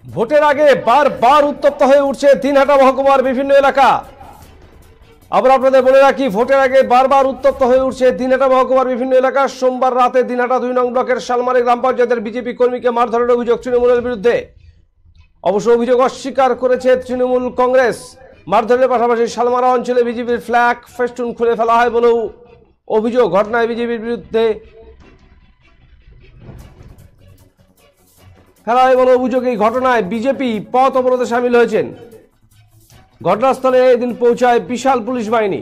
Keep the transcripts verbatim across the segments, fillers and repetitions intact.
ভোটের আগে বারবার উত্তপ্ত হয়ে উঠছে দিনহাটা মহকুমার বিভিন্ন এলাকা। আবার আপনাদের বলে রাখি, ভোটের আগে বারবার উত্তপ্ত হয়ে উঠছে দিনহাটা মহকুমার বিভিন্ন এলাকা। সোমবার রাতে দিনহাটা দুই নং ব্লকের শালমারি গ্রাম পঞ্চায়েতের বিজেপি কর্মীকে মারধরের অভিযোগ তৃণমূলের বিরুদ্ধে। অবশ্য অভিযোগ অস্বীকার করেছে তৃণমূল কংগ্রেস। মারধরের পাশাপাশি শালমারা অঞ্চলে বিজেপির ফ্ল্যাগ ফেস্টুন খুলে ফেলা হয় বলেও অভিযোগ। ঘটনায় বিজেপির বিরুদ্ধে ফেলা হয় বলে অভিযোগ। এই ঘটনায় বিজেপি পথ অবরোধে সামিল হয়েছেন। ঘটনাস্থলে এদিন পৌঁছায় বিশাল পুলিশ বাহিনী।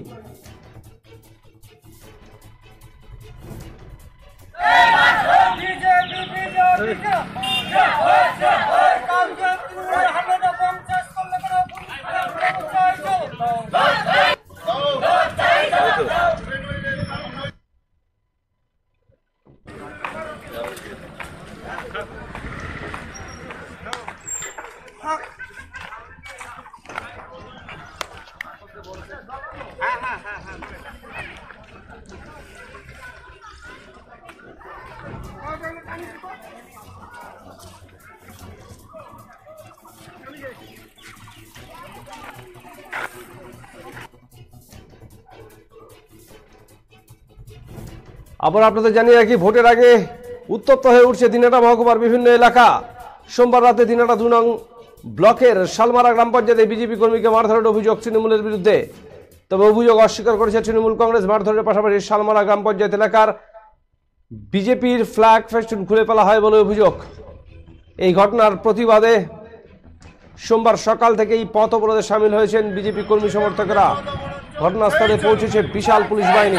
আবার আপনাদের জানিয়ে রাখি, ভোটের আগে উত্তপ্ত হয়ে উঠছে দিনহাটা মহকুমার বিভিন্ন এলাকা। সোমবার রাতে দিনহাটা দুই নং ব্লকের শালমারা গ্রাম পঞ্চায়েতে বিজেপি কর্মীকে মারধরের অভিযোগ তৃণমূলের বিরুদ্ধে। তবে অভিযোগ অস্বীকার করেছে তৃণমূল কংগ্রেস। মারধরের পাশাপাশি শালমারা গ্রাম পঞ্চায়েত এলাকার বিজেপির ফ্ল্যাগ ফেস্টুন খুলে ফেলা হয় বলে অভিযোগ। এই ঘটনার প্রতিবাদে সোমবার সকাল থেকেই পথ অবরোধে সামিল হয়েছেন বিজেপি কর্মী সমর্থকেরা। ঘটনাস্থলে পৌঁছেছে বিশাল পুলিশ বাহিনী।